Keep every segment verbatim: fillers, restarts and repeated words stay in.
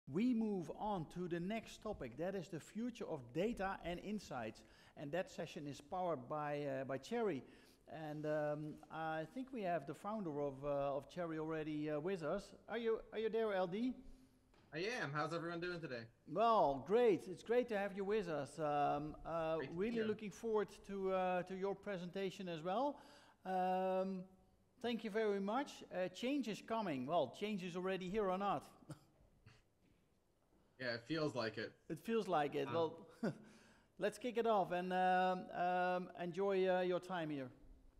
we move on to the next topic. That is the future of data and insights. And that session is powered by, uh, by Cherry. And um, I think we have the founder of, uh, of Cherry already uh, with us. Are you, are you there, L D? I am. How's everyone doing today? Well, great. It's great to have you with us. Um, uh, Great to be really here. looking forward to, uh, to your presentation as well. Um, thank you very much. Uh, change is coming. Well, change is already here or not? Yeah, it feels like it. It feels like it. Um, Well, let's kick it off and um, um, enjoy uh, your time here.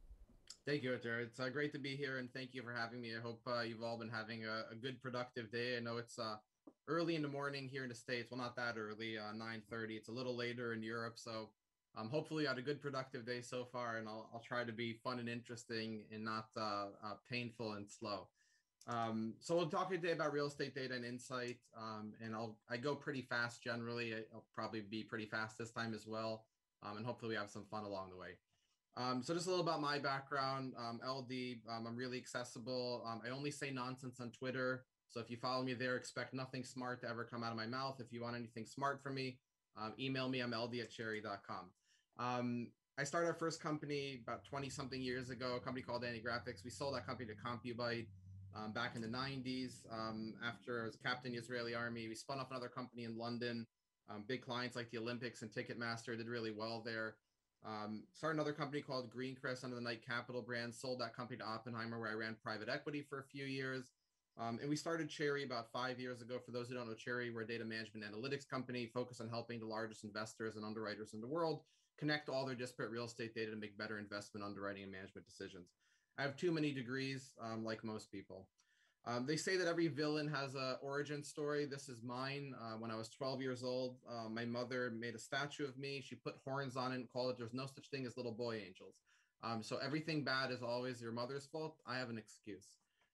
Thank you, Jared. It's uh, great to be here, and thank you for having me. I hope uh, you've all been having a, a good, productive day. I know it's uh, early in the morning here in the States. Well, not that early, uh, nine thirty. It's a little later in Europe, so um, hopefully you had a good, productive day so far, and I'll, I'll try to be fun and interesting and not uh, uh, painful and slow. Um, so we'll talk today about real estate data and insight, um, and I'll I go pretty fast generally. I'll probably be pretty fast this time as well, um, and hopefully we have some fun along the way. Um, so just a little about my background, um, L D, um, I'm really accessible. Um, I only say nonsense on Twitter. So if you follow me there, expect nothing smart to ever come out of my mouth. If you want anything smart from me, um, email me. I'm L D at cherry dot com. Um, I started our first company about twenty something years ago, a company called Antigraphics. We sold that company to CompuByte um, back in the nineties. Um, after I was captain of the Israeli army, we spun off another company in London. Um, big clients like the Olympics and Ticketmaster did really well there. Um, started another company called Greencrest under the Knight Capital brand, sold that company to Oppenheimer, where I ran private equity for a few years. Um, and we started Cherry about five years ago. For those who don't know Cherry, we're a data management analytics company focused on helping the largest investors and underwriters in the world connect all their disparate real estate data to make better investment underwriting and management decisions. I have too many degrees, um, like most people. Um, they say that every villain has an origin story. This is mine. Uh, when I was twelve years old, uh, my mother made a statue of me. She put horns on it and called it, there's no such thing as little boy angels. Um, so everything bad is always your mother's fault. I have an excuse.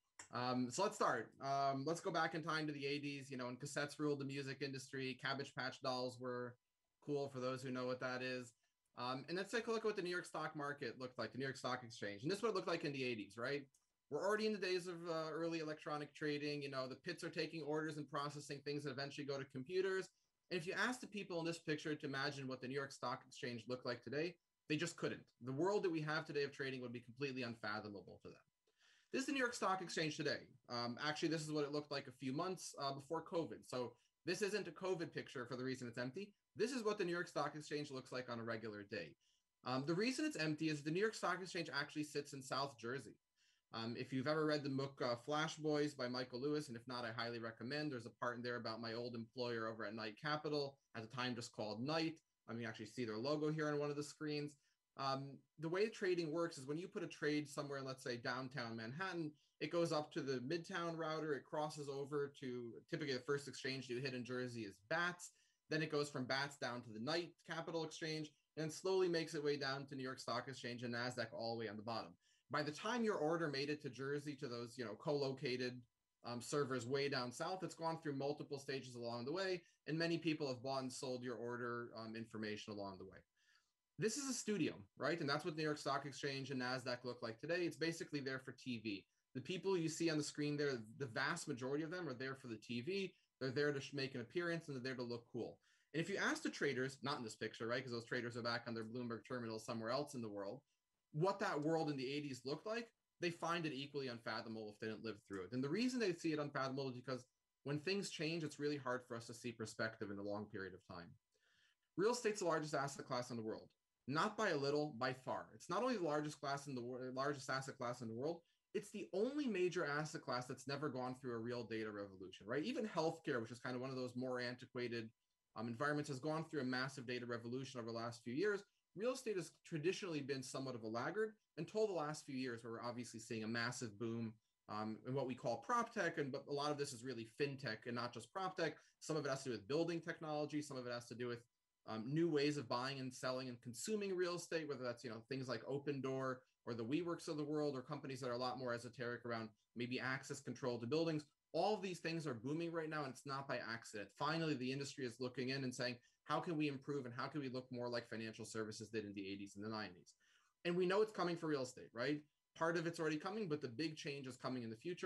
Um, so let's start. Um, let's go back in time to the eighties, you know, when cassettes ruled the music industry. Cabbage Patch dolls were cool for those who know what that is. Um, and let's take a look at what the New York stock market looked like, the New York Stock Exchange. And this is what it looked like in the eighties, right? We're already in the days of uh, early electronic trading. You know, the pits are taking orders and processing things that eventually go to computers. And if you ask the people in this picture to imagine what the New York Stock Exchange looked like today, they just couldn't. The world that we have today of trading would be completely unfathomable to them. This is the New York Stock Exchange today. Um, actually, this is what it looked like a few months uh, before COVID. So this isn't a COVID picture for the reason it's empty. This is what the New York Stock Exchange looks like on a regular day. Um, the reason it's empty is the New York Stock Exchange actually sits in South Jersey. Um, if you've ever read the book uh, Flash Boys by Michael Lewis, and if not, I highly recommend. There's a part in there about my old employer over at Knight Capital, at the time just called Knight. I mean, you actually see their logo here on one of the screens. Um, the way trading works is when you put a trade somewhere, let's say downtown Manhattan, it goes up to the Midtown router, it crosses over to typically the first exchange you hit in Jersey is BATS. Then it goes from BATS down to the Knight Capital Exchange and slowly makes its way down to New York Stock Exchange and NASDAQ all the way on the bottom. By the time your order made it to Jersey, to those, you know, co-located um, servers way down south, it's gone through multiple stages along the way, and many people have bought and sold your order um, information along the way. This is a studio, right? And that's what New York Stock Exchange and NASDAQ look like today. It's basically there for T V. The people you see on the screen there, the vast majority of them are there for the T V. They're there to make an appearance and they're there to look cool. And if you ask the traders, not in this picture, right? Because those traders are back on their Bloomberg terminal somewhere else in the world, what that world in the eighties looked like, they find it equally unfathomable if they didn't live through it. And the reason they see it unfathomable is because when things change, it's really hard for us to see perspective in a long period of time. Real estate's the largest asset class in the world, not by a little, by far. It's not only the largest class in the largest asset class in the world, it's the only major asset class that's never gone through a real data revolution, right? Even healthcare, which is kind of one of those more antiquated um, environments, has gone through a massive data revolution over the last few years. Real estate has traditionally been somewhat of a laggard until the last few years, where we're obviously seeing a massive boom um, in what we call prop tech. And but a lot of this is really fintech and not just prop tech. Some of it has to do with building technology. Some of it has to do with um, new ways of buying and selling and consuming real estate, whether that's, you know, things like Opendoor or the WeWorks of the world, or companies that are a lot more esoteric around maybe access control to buildings. All of these things are booming right now, and it's not by accident. Finally, the industry is looking in and saying, how can we improve and how can we look more like financial services did in the eighties and the nineties? And we know it's coming for real estate, right? Part of it's already coming, but the big change is coming in the future.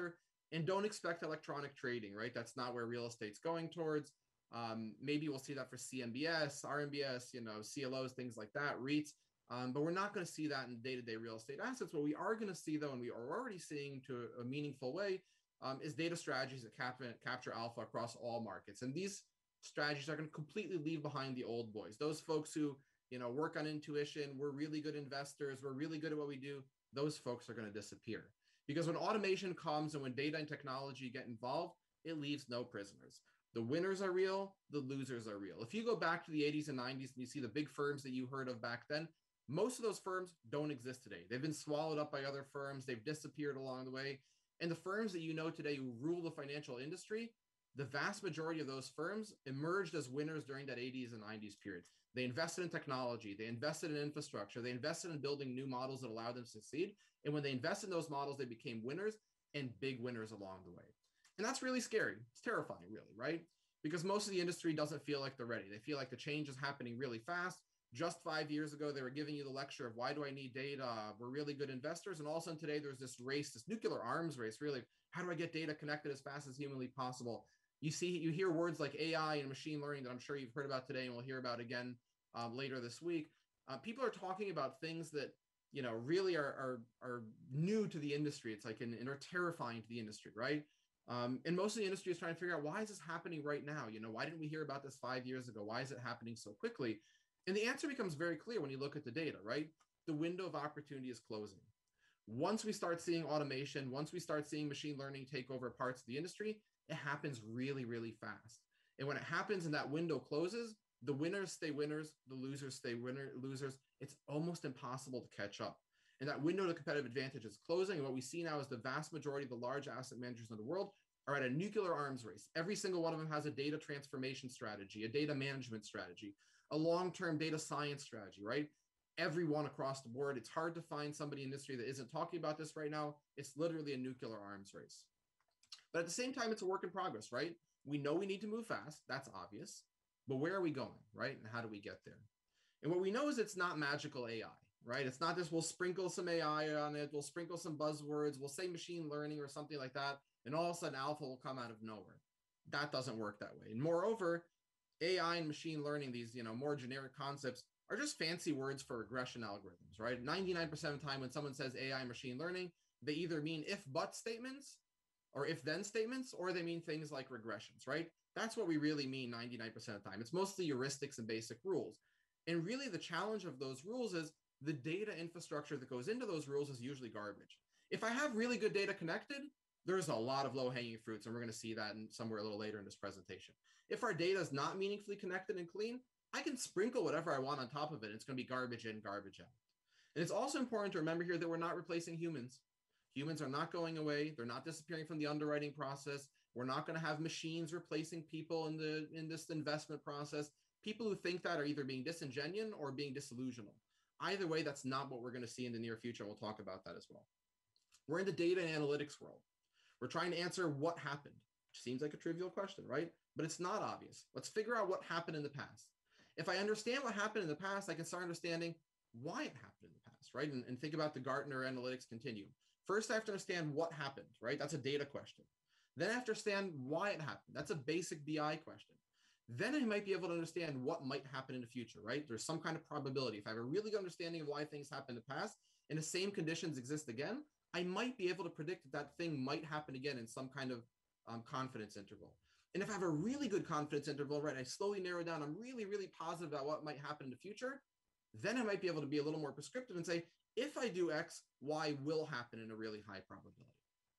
And don't expect electronic trading, right? That's not where real estate's going towards. Um, maybe we'll see that for C M B S, R M B S, you know, C L Os, things like that, REITs. Um, but we're not going to see that in day-to-day real estate assets. What we are going to see, though, and we are already seeing to a meaningful way, um, is data strategies that cap- capture alpha across all markets. And these strategies are going to completely leave behind the old boys. Those folks who, you know, work on intuition, we're really good investors, we're really good at what we do, those folks are going to disappear. Because when automation comes and when data and technology get involved, it leaves no prisoners. The winners are real, the losers are real. If you go back to the eighties and nineties and you see the big firms that you heard of back then, most of those firms don't exist today. They've been swallowed up by other firms. They've disappeared along the way. And the firms that you know today who rule the financial industry, the vast majority of those firms emerged as winners during that eighties and nineties period. They invested in technology. They invested in infrastructure. They invested in building new models that allowed them to succeed. And when they invested in those models, they became winners and big winners along the way. And that's really scary. It's terrifying, really, right? Because most of the industry doesn't feel like they're ready. They feel like the change is happening really fast. Just five years ago, they were giving you the lecture of why do I need data? We're really good investors. And all of a sudden today, there's this race, this nuclear arms race, really. How do I get data connected as fast as humanly possible? You see, you hear words like A I and machine learning that I'm sure you've heard about today and we'll hear about again um, later this week. Uh, people are talking about things that, you know, really are, are, are new to the industry. It's like, and, and are terrifying to the industry, right? Um, and most of the industry is trying to figure out, why is this happening right now? You know, why didn't we hear about this five years ago? Why is it happening so quickly? And the answer becomes very clear when you look at the data, right? The window of opportunity is closing. Once we start seeing automation, once we start seeing machine learning take over parts of the industry, it happens really, really fast. And when it happens and that window closes, the winners stay winners, the losers stay winner losers. It's almost impossible to catch up. And that window to competitive advantage is closing. And what we see now is the vast majority of the large asset managers in the world are at a nuclear arms race. Every single one of them has a data transformation strategy, a data management strategy, a long-term data science strategy, right? Everyone across the board. It's hard to find somebody in the industry that isn't talking about this right now. It's literally a nuclear arms race. But at the same time, it's a work in progress, right? We know we need to move fast. That's obvious. But where are we going, right? And how do we get there? And what we know is it's not magical A I, right? It's not just we'll sprinkle some A I on it, we'll sprinkle some buzzwords, we'll say machine learning or something like that, and all of a sudden alpha will come out of nowhere. That doesn't work that way. And moreover, A I and machine learning, these, you know, more generic concepts, are just fancy words for regression algorithms, right? ninety-nine percent of the time when someone says A I machine learning, they either mean if-but statements or if-then statements, or they mean things like regressions, right? That's what we really mean ninety-nine percent of the time. It's mostly heuristics and basic rules. And really the challenge of those rules is the data infrastructure that goes into those rules is usually garbage. If I have really good data connected, there's a lot of low-hanging fruits, and we're going to see that in somewhere a little later in this presentation. If our data is not meaningfully connected and clean, I can sprinkle whatever I want on top of it. It's going to be garbage in, garbage out. And it's also important to remember here that we're not replacing humans. Humans are not going away. They're not disappearing from the underwriting process. We're not going to have machines replacing people in the in this investment process. People who think that are either being disingenuous or being disillusional. Either way, that's not what we're going to see in the near future. We'll talk about that as well. We're in the data and analytics world. We're trying to answer what happened, which seems like a trivial question, right? But it's not obvious. Let's figure out what happened in the past. If I understand what happened in the past, I can start understanding why it happened in the past, right? And, and think about the Gartner Analytics Continuum. First, I have to understand what happened, right? That's a data question. Then I have to understand why it happened. That's a basic B I question. Then I might be able to understand what might happen in the future, right? There's some kind of probability. If I have a really good understanding of why things happened in the past and the same conditions exist again, I might be able to predict that that thing might happen again in some kind of um, confidence interval. And if I have a really good confidence interval, right, I slowly narrow down, I'm really, really positive about what might happen in the future, then I might be able to be a little more prescriptive and say, if I do X, Y will happen in a really high probability.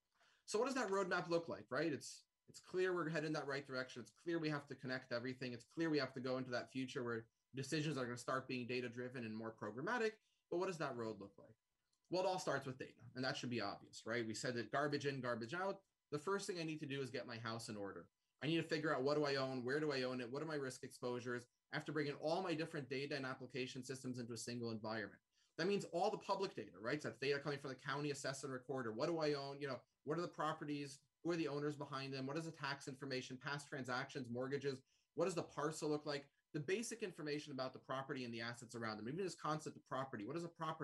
So what does that roadmap look like, right? It's it's clear we're heading in that right direction. It's clear we have to connect everything. It's clear we have to go into that future where decisions are going to start being data-driven and more programmatic. But what does that road look like? Well, it all starts with data, and that should be obvious, right? We said that garbage in, garbage out. The first thing I need to do is get my house in order. I need to figure out what do I own, where do I own it, what are my risk exposures. I have to bring in all my different data and application systems into a single environment. That means all the public data, right? So that's data coming from the county assessor and recorder. What do I own? You know, what are the properties? Who are the owners behind them? What is the tax information, past transactions, mortgages? What does the parcel look like? The basic information about the property and the assets around them. Even this concept of property. What is a property?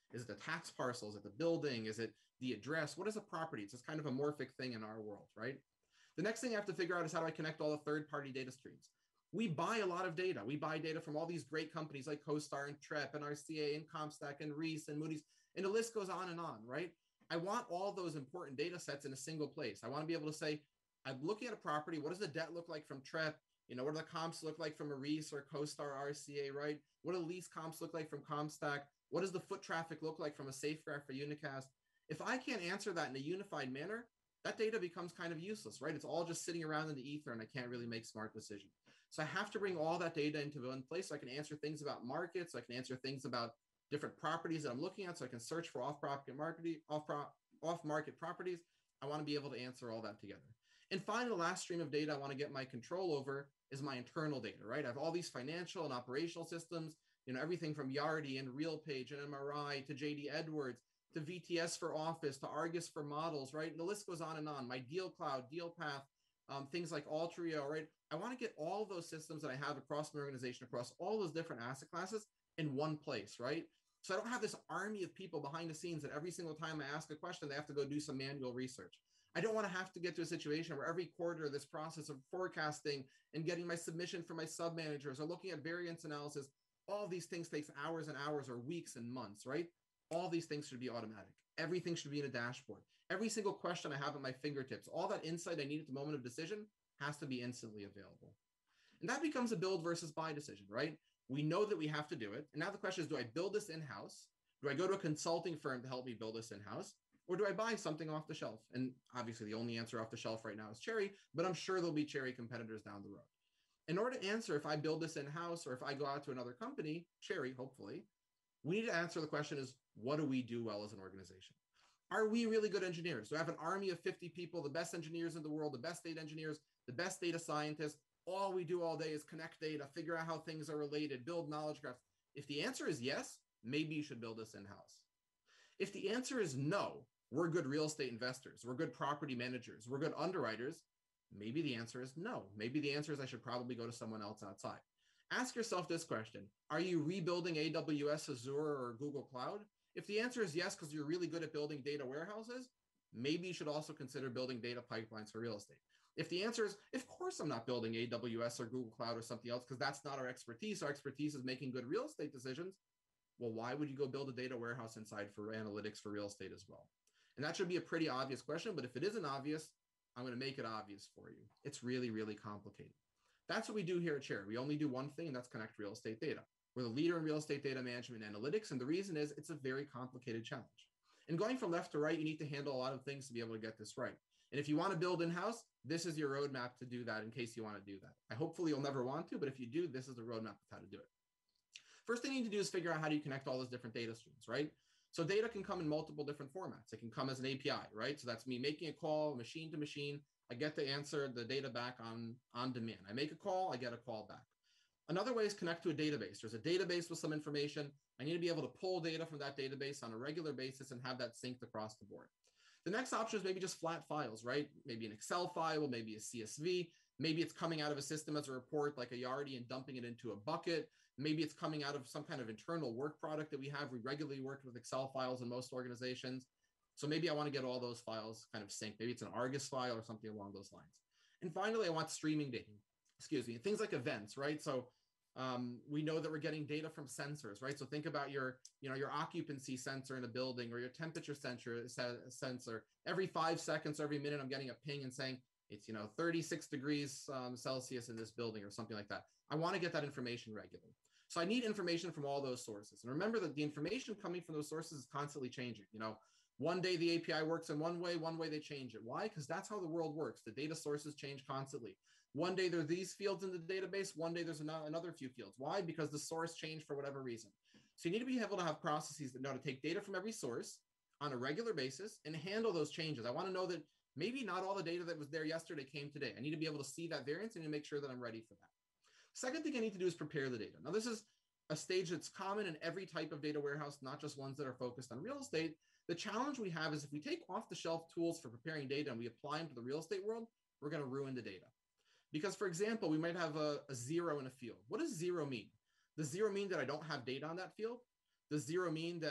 Is it the tax parcel? Is it the building? Is it the address? What is a property? It's just kind of a morphic thing in our world, right? The next thing I have to figure out is how do I connect all the third-party data streams? We buy a lot of data. We buy data from all these great companies like CoStar and Trepp and R C A and Comstack and Reis and Moody's, and the list goes on and on, right? I want all those important data sets in a single place. I want to be able to say, I'm looking at a property. What does the debt look like from Trepp? You know, what do the comps look like from a Reis or CoStar R C A, right? What do lease comps look like from Comstack? What does the foot traffic look like from a SafeGraph or Unicast? If I can't answer that in a unified manner, that data becomes kind of useless, right? It's all just sitting around in the ether and I can't really make smart decisions. So I have to bring all that data into one place so I can answer things about markets, so I can answer things about different properties that I'm looking at, so I can search for off-market market, off-market off-market properties. I want to be able to answer all that together. And finally, the last stream of data I want to get my control over is my internal data, right? I have all these financial and operational systems, you know, everything from Yardi and RealPage and M R I to J D Edwards to V T S for Office to Argus for models, right? And the list goes on and on. My Deal Cloud, DealPath, um, things like Altrio, right? I want to get all those systems that I have across my organization, across all those different asset classes in one place, right? So I don't have this army of people behind the scenes that every single time I ask a question, they have to go do some manual research. I don't want to have to get to a situation where every quarter this process of forecasting and getting my submission from my sub-managers or looking at variance analysis, all these things takes hours and hours or weeks and months, right? All these things should be automatic. Everything should be in a dashboard. Every single question I have at my fingertips, all that insight I need at the moment of decision has to be instantly available. And that becomes a build versus buy decision, right? We know that we have to do it. And now the question is, do I build this in-house? Do I go to a consulting firm to help me build this in-house? Or do I buy something off the shelf? And obviously the only answer off the shelf right now is Cherry, but I'm sure there'll be Cherry competitors down the road. In order to answer if I build this in-house or if I go out to another company, Cherry, hopefully, we need to answer the question is, what do we do well as an organization? Are we really good engineers? Do I have an army of fifty people, the best engineers in the world, the best data engineers, the best data scientists? All we do all day is connect data, figure out how things are related, build knowledge graphs. If the answer is yes, maybe you should build this in-house. If the answer is no, we're good real estate investors, we're good property managers, we're good underwriters, maybe the answer is no. Maybe the answer is I should probably go to someone else outside. Ask yourself this question. Are you rebuilding A W S, Azure, or Google Cloud? If the answer is yes, because you're really good at building data warehouses, maybe you should also consider building data pipelines for real estate. If the answer is, of course, I'm not building A W S or Google Cloud or something else because that's not our expertise. Our expertise is making good real estate decisions. Well, why would you go build a data warehouse inside for analytics for real estate as well? And that should be a pretty obvious question. But if it isn't obvious, I'm going to make it obvious for you. It's really, really complicated. That's what we do here at Cherry. We only do one thing, and that's connect real estate data. We're the leader in real estate data management and analytics. And the reason is it's a very complicated challenge. And going from left to right, you need to handle a lot of things to be able to get this right. And if you want to build in-house, this is your roadmap to do that in case you want to do that. I hopefully you'll never want to, but if you do, this is the roadmap of how to do it. First thing you need to do is figure out how do you connect all those different data streams, right? So data can come in multiple different formats. It can come as an A P I, right? So that's me making a call machine to machine. I get to answer the data back on, on demand. I make a call, I get a call back. Another way is connect to a database. There's a database with some information. I need to be able to pull data from that database on a regular basis and have that synced across the board. The next option is maybe just flat files, right? Maybe an Excel file, maybe a C S V. Maybe it's coming out of a system as a report like a Yardi and dumping it into a bucket. Maybe it's coming out of some kind of internal work product that we have. We regularly work with Excel files in most organizations. So maybe I want to get all those files kind of synced. Maybe it's an Argus file or something along those lines. And finally, I want streaming data, excuse me, things like events, right? So um, we know that we're getting data from sensors, right? So think about your, you know, your occupancy sensor in a building or your temperature sensor, sensor. Every five seconds, every minute, I'm getting a ping and saying, it's, you know, thirty-six degrees um, Celsius in this building or something like that. I want to get that information regularly. So I need information from all those sources. And remember that the information coming from those sources is constantly changing. You know, one day the A P I works in one way, one way they change it. Why? Because that's how the world works. The data sources change constantly. One day there are these fields in the database. One day there's another few fields. Why? Because the source changed for whatever reason. So you need to be able to have processes that know how to take data from every source on a regular basis and handle those changes. I want to know that maybe not all the data that was there yesterday came today. I need to be able to see that variance and to make sure that I'm ready for that. Second thing I need to do is prepare the data. Now, this is a stage that's common in every type of data warehouse, not just ones that are focused on real estate. The challenge we have is if we take off-the-shelf tools for preparing data and we apply them to the real estate world, we're going to ruin the data. Because, for example, we might have a, a zero in a field. What does zero mean? Does zero mean that I don't have data on that field? Does zero mean that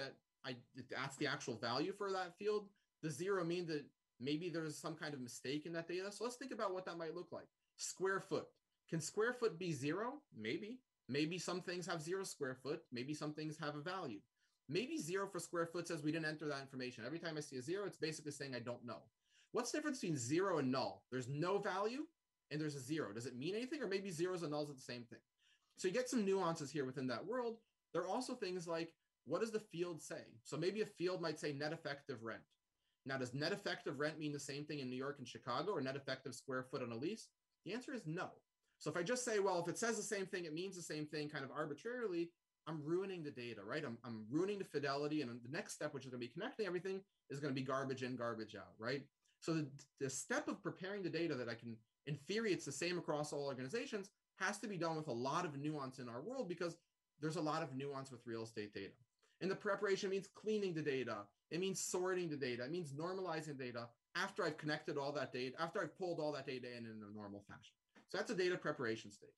I that's the actual value for that field. The zero mean that maybe there's some kind of mistake in that data. So let's think about what that might look like. Square foot. Can square foot be zero? Maybe. Maybe some things have zero square foot. Maybe some things have a value. Maybe zero for square foot says we didn't enter that information. Every time I see a zero, it's basically saying I don't know. What's the difference between zero and null? There's no value and there's a zero. Does it mean anything? Or maybe zeros and nulls are the same thing. So you get some nuances here within that world. There are also things like, what does the field say? So maybe a field might say net effective rent. Now, does net effective rent mean the same thing in New York and Chicago, or net effective square foot on a lease? The answer is no. So if I just say, well, if it says the same thing, it means the same thing kind of arbitrarily, I'm ruining the data, right? I'm, I'm ruining the fidelity. And the next step, which is going to be connecting everything, is going to be garbage in, garbage out, right? So the, the step of preparing the data that I can, in theory, it's the same across all organizations, has to be done with a lot of nuance in our world, because there's a lot of nuance with real estate data. And the preparation means cleaning the data. It means sorting the data. It means normalizing data after I've connected all that data, after I've pulled all that data in in a normal fashion. So that's a data preparation stage.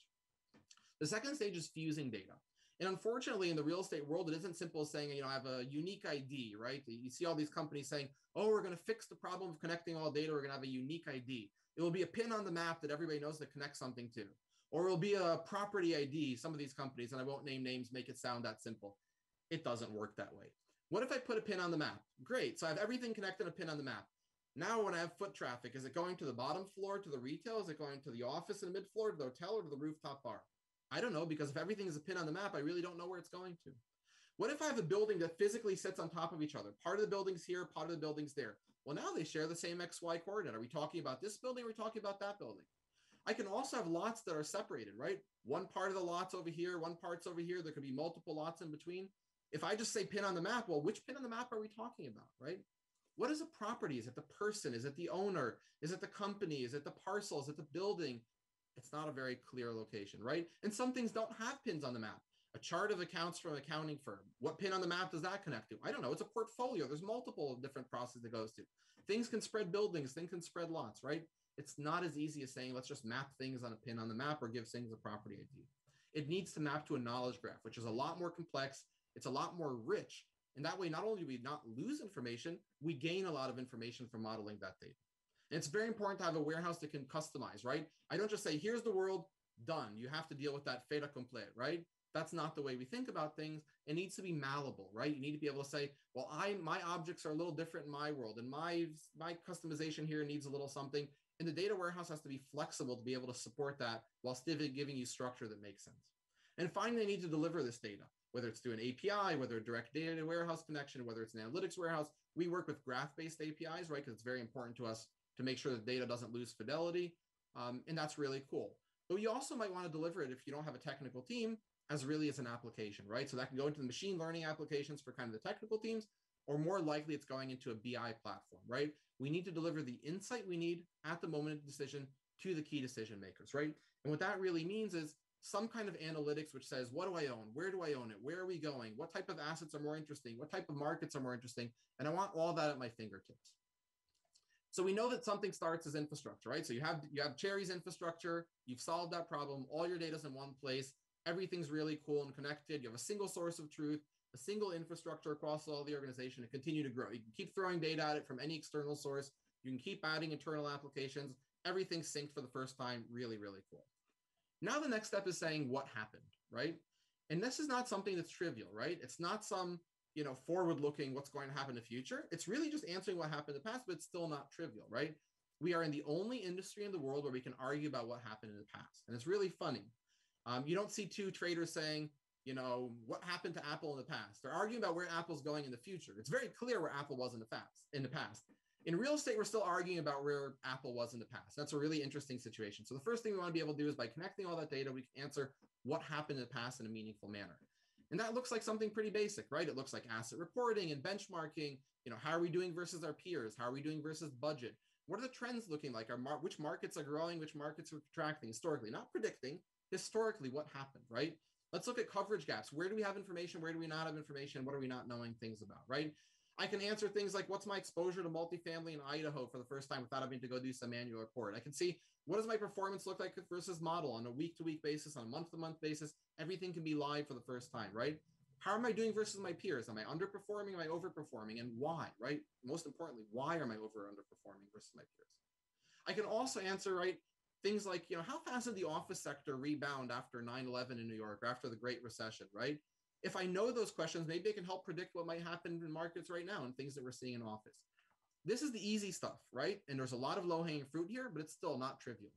The second stage is fusing data. And unfortunately, in the real estate world, it isn't simple as saying, you know, I have a unique I D, right? You see all these companies saying, oh, we're going to fix the problem of connecting all data. We're going to have a unique I D. It will be a pin on the map that everybody knows to connect something to. Or it will be a property I D. Some of these companies, and I won't name names, make it sound that simple. It doesn't work that way. What if I put a pin on the map? Great. So I have everything connected, a pin on the map. Now, when I have foot traffic, is it going to the bottom floor, to the retail? Is it going to the office in the mid floor, to the hotel, or to the rooftop bar? I don't know, because if everything is a pin on the map, I really don't know where it's going to. What if I have a building that physically sits on top of each other? Part of the building's here, part of the building's there. Well, now they share the same X Y coordinate. Are we talking about this building? Or are we talking about that building? I can also have lots that are separated, right? One part of the lot's over here, one part's over here. There could be multiple lots in between. If I just say pin on the map, well, which pin on the map are we talking about, right? What is a property? Is it the person? Is it the owner? Is it the company? Is it the parcel? Is it the building? It's not a very clear location, right? And some things don't have pins on the map. A chart of accounts from an accounting firm. What pin on the map does that connect to? I don't know. It's a portfolio. There's multiple different processes it goes to. Things can spread buildings. Things can spread lots, right? It's not as easy as saying, let's just map things on a pin on the map or give things a property I D. It needs to map to a knowledge graph, which is a lot more complex. It's a lot more rich. And that way, not only do we not lose information, we gain a lot of information from modeling that data. And it's very important to have a warehouse that can customize, right? I don't just say, here's the world, done. You have to deal with that fait accompli, right? That's not the way we think about things. It needs to be malleable, right? You need to be able to say, well, I my objects are a little different in my world, and my, my customization here needs a little something. And the data warehouse has to be flexible to be able to support that while still giving you structure that makes sense. And finally, they need to deliver this data, whether it's through an A P I, whether a direct data warehouse connection, whether it's an analytics warehouse. We work with graph-based A P Is, right? Because it's very important to us to make sure that data doesn't lose fidelity. Um, and that's really cool. But you also might want to deliver it if you don't have a technical team as really as an application, right? So that can go into the machine learning applications for kind of the technical teams, or more likely it's going into a B I platform, right? We need to deliver the insight we need at the moment of decision to the key decision makers, right? And what that really means is some kind of analytics which says, what do I own? Where do I own it? Where are we going? What type of assets are more interesting? What type of markets are more interesting? And I want all that at my fingertips. So we know that something starts as infrastructure, right? So you have, you have Cherry's infrastructure, you've solved that problem, all your data's in one place, everything's really cool and connected, you have a single source of truth, a single infrastructure across all the organization to continue to grow. You can keep throwing data at it from any external source, you can keep adding internal applications, everything's synced for the first time, really, really cool. Now the next step is saying what happened, right? And this is not something that's trivial, right? It's not some, you know, forward-looking what's going to happen in the future. It's really just answering what happened in the past, but it's still not trivial, right? We are in the only industry in the world where we can argue about what happened in the past. And it's really funny. Um, you don't see two traders saying, you know, what happened to Apple in the past? They're arguing about where Apple's going in the future. It's very clear where Apple was in the past, in the past. In real estate, we're still arguing about where Apple was in the past. That's a really interesting situation. So the first thing we want to be able to do is by connecting all that data, we can answer what happened in the past in a meaningful manner. And that looks like something pretty basic, right? It looks like asset reporting and benchmarking. You know, how are we doing versus our peers? How are we doing versus budget? What are the trends looking like? Are mar- which markets are growing? Which markets are contracting historically? Not predicting, historically what happened, right? Let's look at coverage gaps. Where do we have information? Where do we not have information? What are we not knowing things about, right? I can answer things like, what's my exposure to multifamily in Idaho for the first time without having to go do some manual report? I can see, what does my performance look like versus model on a week-to-week basis, on a month-to-month basis? Everything can be live for the first time, right? How am I doing versus my peers? Am I underperforming? Am I overperforming? And why, right? Most importantly, why am I over or underperforming versus my peers? I can also answer, right, things like, you know, how fast did the office sector rebound after nine eleven in New York, or after the Great Recession, right? If I know those questions, maybe I can help predict what might happen in markets right now and things that we're seeing in office. This is the easy stuff, right? And there's a lot of low-hanging fruit here, but it's still not trivial.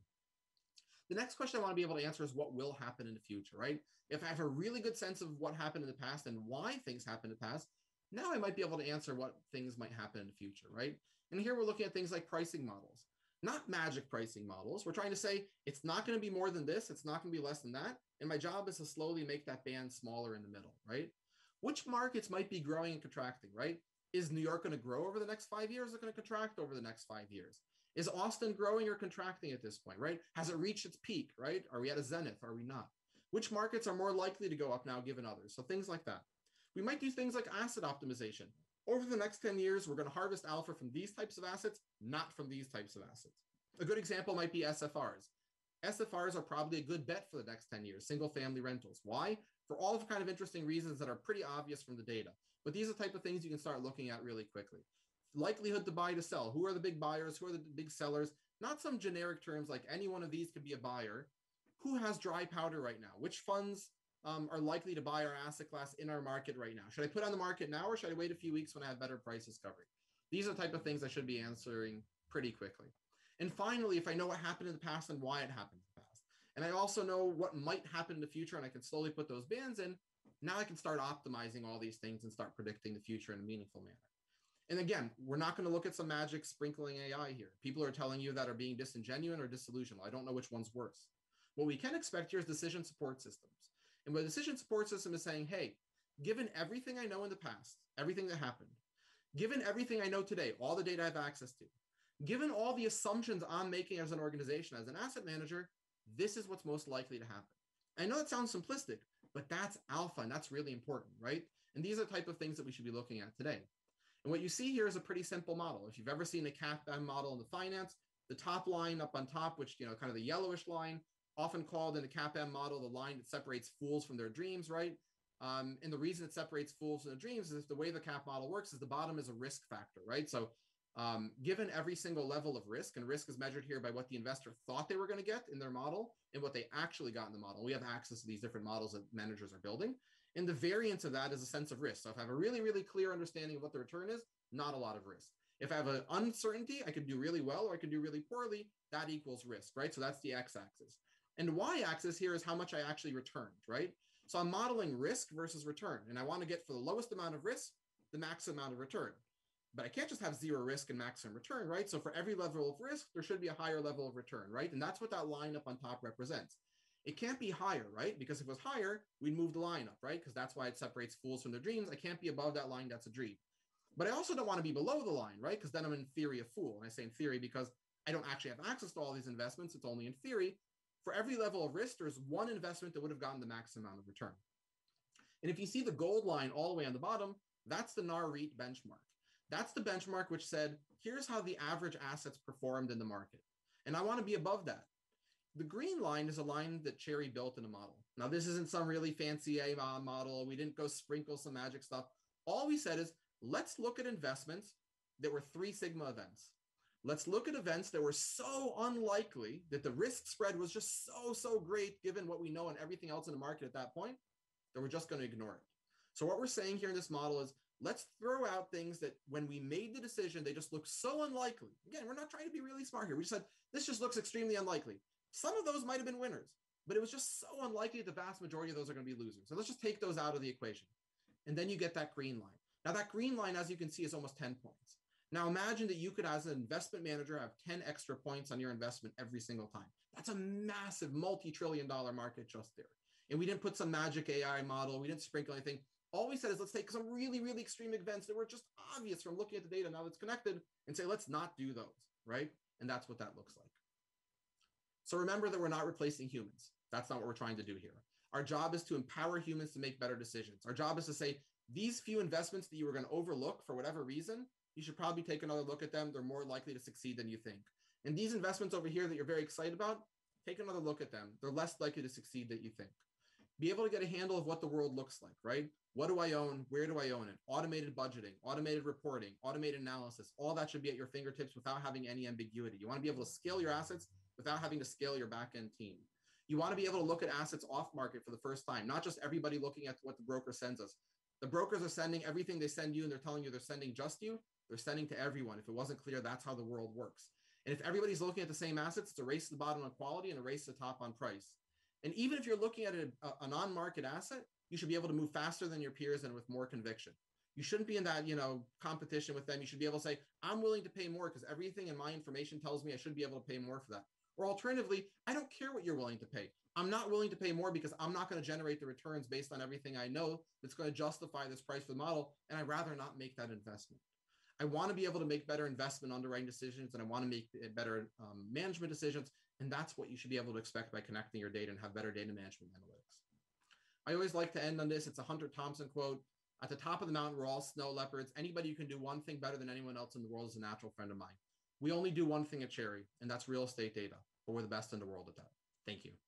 The next question I want to be able to answer is what will happen in the future, right? If I have a really good sense of what happened in the past and why things happened in the past, now I might be able to answer what things might happen in the future, right? And here we're looking at things like pricing models, not magic pricing models. We're trying to say it's not going to be more than this, it's not going to be less than that. And my job is to slowly make that band smaller in the middle, right? Which markets might be growing and contracting, right? Is New York going to grow over the next five years or going to contract over the next five years? Is Austin growing or contracting at this point, right? Has it reached its peak, right? Are we at a zenith? Are we not? Which markets are more likely to go up now given others? So things like that. We might do things like asset optimization. Over the next ten years, we're going to harvest alpha from these types of assets, not from these types of assets. A good example might be S F Rs. S F Rs are probably a good bet for the next ten years, single family rentals. Why? For all of kind of interesting reasons that are pretty obvious from the data. But these are the type of things you can start looking at really quickly. Likelihood to buy to sell. Who are the big buyers? Who are the big sellers? Not some generic terms like any one of these could be a buyer. Who has dry powder right now? Which funds um, are likely to buy our asset class in our market right now? Should I put on the market now, or should I wait a few weeks when I have better prices covered? These are the type of things I should be answering pretty quickly. And finally, if I know what happened in the past and why it happened in the past, and I also know what might happen in the future, and I can slowly put those bands in, now I can start optimizing all these things and start predicting the future in a meaningful manner. And again, we're not going to look at some magic sprinkling A I here. People are telling you that are being disingenuous or disillusional. I don't know which one's worse. What we can expect here is decision support systems. And what a decision support system is saying, hey, given everything I know in the past, everything that happened, given everything I know today, all the data I have access to, given all the assumptions I'm making as an organization, as an asset manager, this is what's most likely to happen. I know it sounds simplistic, but that's alpha, and that's really important, right? And these are the type of things that we should be looking at today. And what you see here is a pretty simple model. If you've ever seen a C A P M model in the finance, the top line up on top, which, you know, kind of the yellowish line, often called in the C A P M model, the line that separates fools from their dreams, right? Um, and the reason it separates fools from their dreams is if the way the C A P model works is the bottom is a risk factor, right? So um, given every single level of risk, and risk is measured here by what the investor thought they were going to get in their model and what they actually got in the model. We have access to these different models that managers are building. And the variance of that is a sense of risk. So if I have a really, really clear understanding of what the return is, not a lot of risk. If I have an uncertainty, I could do really well or I could do really poorly. That equals risk, right? So that's the x-axis. And the y-axis here is how much I actually returned, right? So I'm modeling risk versus return. And I want to get for the lowest amount of risk, the maximum amount of return. But I can't just have zero risk and maximum return, right? So for every level of risk, there should be a higher level of return, right? And that's what that line up on top represents. It can't be higher, right? Because if it was higher, we'd move the line up, right? Because that's why it separates fools from their dreams. I can't be above that line. That's a dream. But I also don't want to be below the line, right? Because then I'm in theory a fool. And I say in theory because I don't actually have access to all these investments. It's only in theory. For every level of risk, there's one investment that would have gotten the maximum amount of return. And if you see the gold line all the way on the bottom, that's the N A R REIT benchmark. That's the benchmark which said, here's how the average assets performed in the market. And I want to be above that. The green line is a line that Cherry built in a model. Now, this isn't some really fancy A I model. We didn't go sprinkle some magic stuff. All we said is, let's look at investments that were three sigma events. Let's look at events that were so unlikely that the risk spread was just so, so great given what we know and everything else in the market at that point, that we're just going to ignore it. So what we're saying here in this model is, let's throw out things that when we made the decision, they just look so unlikely. Again, we're not trying to be really smart here. We just said, this just looks extremely unlikely. Some of those might have been winners, but it was just so unlikely the vast majority of those are going to be losers. So let's just take those out of the equation. And then you get that green line. Now that green line, as you can see, is almost ten points. Now imagine that you could, as an investment manager, have ten extra points on your investment every single time. That's a massive multi-trillion dollar market just there. And we didn't put some magic A I model. We didn't sprinkle anything. All we said is let's take some really, really extreme events that were just obvious from looking at the data now that's connected and say, let's not do those, right? And that's what that looks like. So remember that we're not replacing humans. That's not what we're trying to do here. Our job is to empower humans to make better decisions. Our job is to say, these few investments that you were going to overlook for whatever reason, you should probably take another look at them. They're more likely to succeed than you think. And these investments over here that you're very excited about, take another look at them. They're less likely to succeed than you think. be able to get a handle of what the world looks like, right? What do I own? Where do I own it? Automated budgeting, automated reporting, automated analysis, all that should be at your fingertips without having any ambiguity. You want to be able to scale your assets without having to scale your back-end team. You want to be able to look at assets off market for the first time, not just everybody looking at what the broker sends us. The brokers are sending everything they send you, and they're telling you they're sending just you. They're sending to everyone. If it wasn't clear, that's how the world works. And if everybody's looking at the same assets, it's a race to the bottom on quality and a race to the top on price. And even if you're looking at a, a non-market asset, you should be able to move faster than your peers and with more conviction. You shouldn't be in that, you know, competition with them. You should be able to say, I'm willing to pay more because everything in my information tells me I should be able to pay more for that. Or alternatively, I don't care what you're willing to pay. I'm not willing to pay more because I'm not going to generate the returns based on everything I know that's going to justify this price for the model. And I'd rather not make that investment. I want to be able to make better investment underwriting decisions, and I want to make better um, management decisions. And that's what you should be able to expect by connecting your data and have better data management analytics. I always like to end on this. It's a Hunter Thompson quote. At the top of the mountain, we're all snow leopards. Anybody who can do one thing better than anyone else in the world is a natural friend of mine. We only do one thing at Cherry, and that's real estate data, but we're the best in the world at that. Thank you.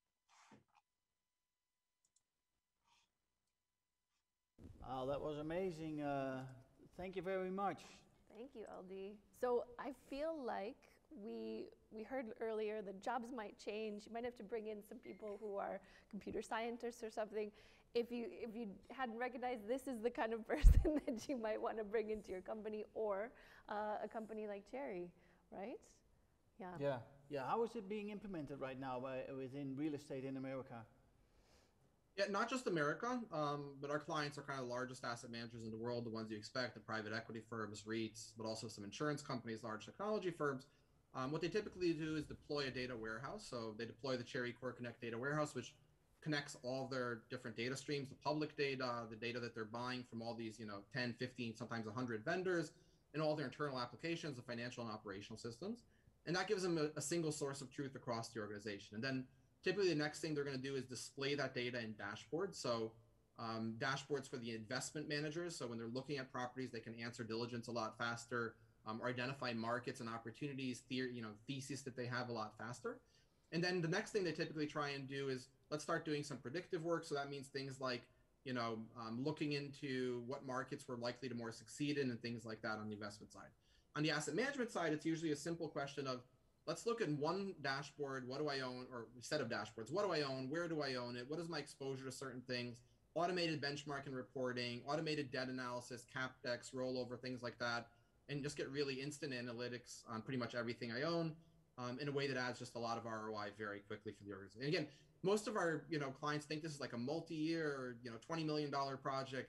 Oh, that was amazing. Uh, thank you very much. Thank you, L D. So I feel like we we heard earlier that jobs might change. You might have to bring in some people who are computer scientists or something. If you if you hadn't recognized, this is the kind of person that you might want to bring into your company or uh, a company like Cherry, right? Yeah. Yeah. Yeah. How is it being implemented right now by, within real estate in America? Yeah, not just America, um, but our clients are kind of the largest asset managers in the world, the ones you expect, the private equity firms, REITs, but also some insurance companies, large technology firms. Um, what they typically do is deploy a data warehouse. So they deploy the Cherry Core Connect data warehouse, which connects all their different data streams, the public data, the data that they're buying from all these, you know, ten, fifteen, sometimes one hundred vendors, and all their internal applications, the financial and operational systems. And that gives them a, a single source of truth across the organization. And then typically the next thing they're going to do is display that data in dashboards. So um, dashboards for the investment managers. So when they're looking at properties, they can answer diligence a lot faster, um, or identify markets and opportunities, theory, you know, thesis that they have a lot faster. And then the next thing they typically try and do is let's start doing some predictive work. So that means things like, you know, um, looking into what markets we're likely to more succeed in and things like that on the investment side. On the asset management side, it's usually a simple question of, let's look at one dashboard. What do I own? Or set of dashboards. What do I own? Where do I own it? What is my exposure to certain things? Automated benchmarking reporting, automated debt analysis, cap decks, rollover, things like that. And just get really instant analytics on pretty much everything I own um, in a way that adds just a lot of R O I very quickly for the organization. And again, most of our you know clients think this is like a multi-year or you know twenty million dollar project.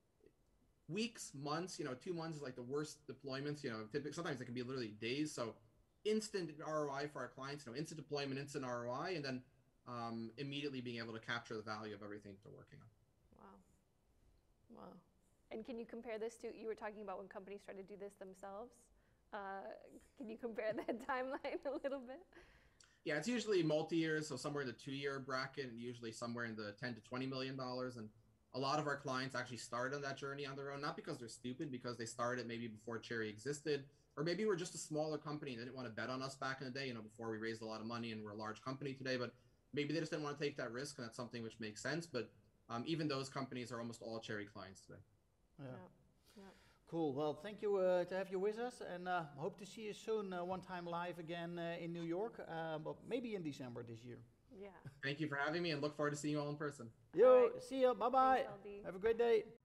Weeks, months, you know, two months is like the worst deployments. You know, typically sometimes it can be literally days. So instant R O I for our clients, you know, instant deployment, instant R O I, and then um, immediately being able to capture the value of everything they're working on. Wow. Wow. And can you compare this to, you were talking about when companies try to do this themselves. Uh, can you compare that timeline a little bit? Yeah, it's usually multi-years, so somewhere in the two-year bracket, and usually somewhere in the ten to twenty million dollars. And a lot of our clients actually started on that journey on their own, not because they're stupid, because they started maybe before Cherry existed, or maybe we're just a smaller company. They didn't want to bet on us back in the day, you know, before we raised a lot of money and we're a large company today, but maybe they just didn't want to take that risk, and that's something which makes sense. But um, even those companies are almost all Cherry clients today. Yeah. Yeah. Cool. Well, thank you uh, to have you with us, and uh, hope to see you soon, uh, one time live again uh, in New York, uh, but maybe in December this year. Yeah. Thank you for having me, and look forward to seeing you all in person. Yo, All right. see you. Bye bye. Thanks, L D. Have a great day.